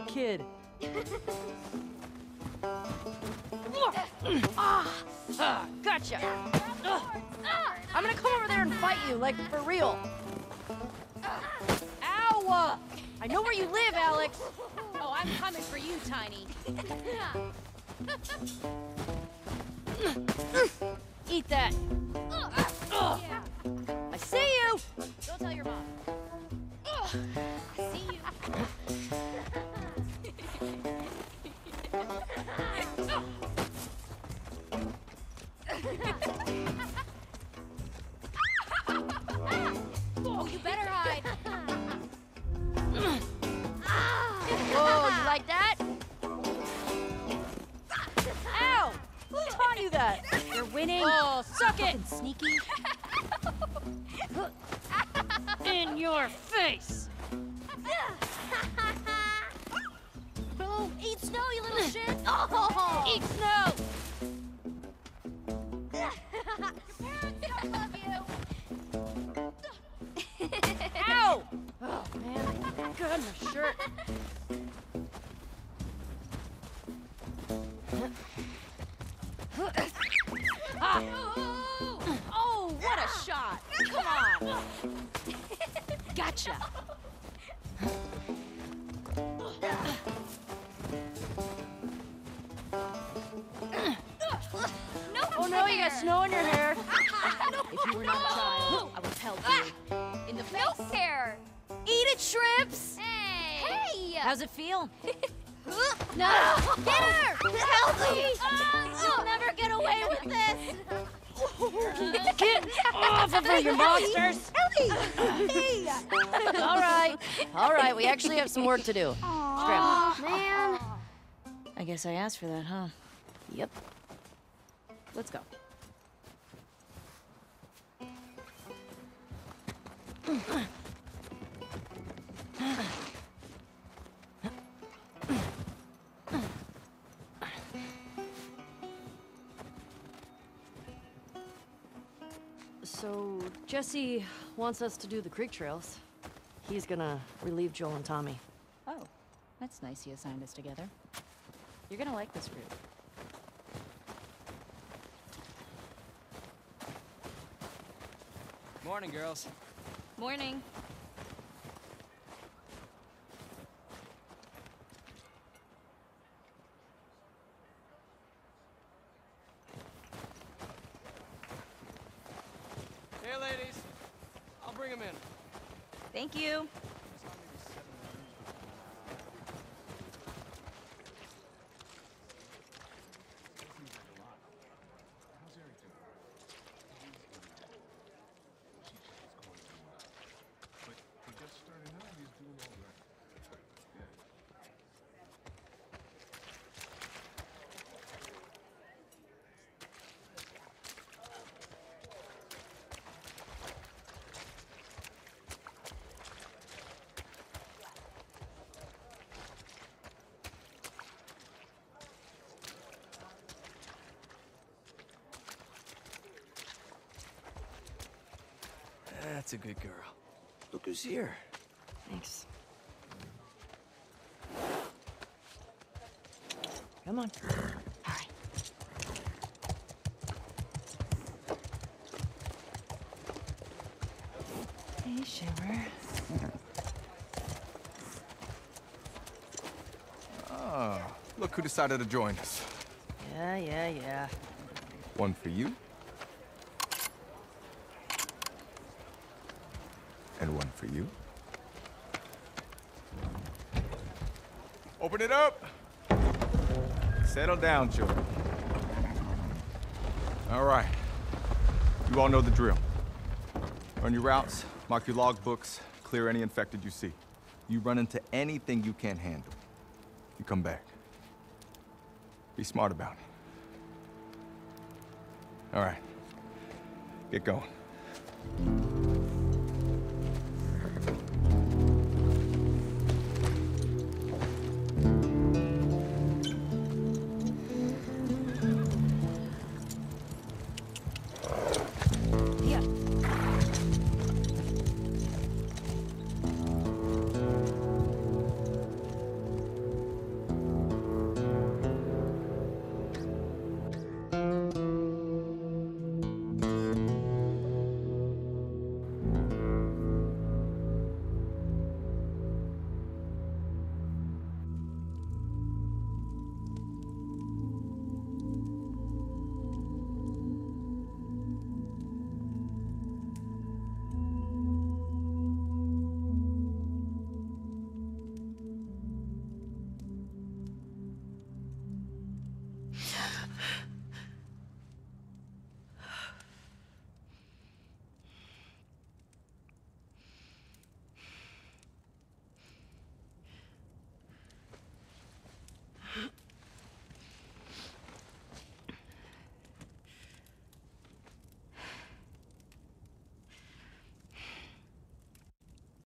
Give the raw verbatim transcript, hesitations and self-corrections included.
kid. Ah, ah, gotcha. Ugh. I'm gonna come over there and fight you, like for real. Ow! I know where you live, Alex. Oh, I'm coming for you, Tiny. Eat that. Ugh. Yeah. I see you. Don't tell your mom. Ugh. I see you. Oh, you better hide. Whoa, you like that? Ow! Who taught you that? You're winning. Oh, suck it! Fucking sneaky. In your face! Boom! Eat snow, you little shit. Oh, eat snow! Your parents don't love you. Ow! Oh, man. Good, my shirt. Ah. Oh, what a shot. Come on. Gotcha. No Oh no, you got snow in your hair. If you were not a child, I would tell you. In the face. No care. Eat it, shrimps! Hey. Hey! How's it feel? No! Get her! Help me! You'll never get away with this! Get off of her, you monsters! Hey! All right, all right, we actually have some work to do. Aw, man. I guess I asked for that, huh? Yep. Let's go. So, Jesse wants us to do the creek trails. He's gonna relieve Joel and Tommy. Oh, that's nice he assigned us together. You're gonna like this group. Morning, girls. Morning. Hey, ladies. I'll bring them in. Thank you. That's a good girl. Look who's here. Thanks. Come on. All right. Hey, Shiver. Oh, look who decided to join us. Yeah, yeah, yeah. One for you. And one for you. Open it up! Settle down, children. All right. You all know the drill. Run your routes, mark your logbooks, clear any infected you see. You run into anything you can't handle, you come back. Be smart about it. All right. Get going.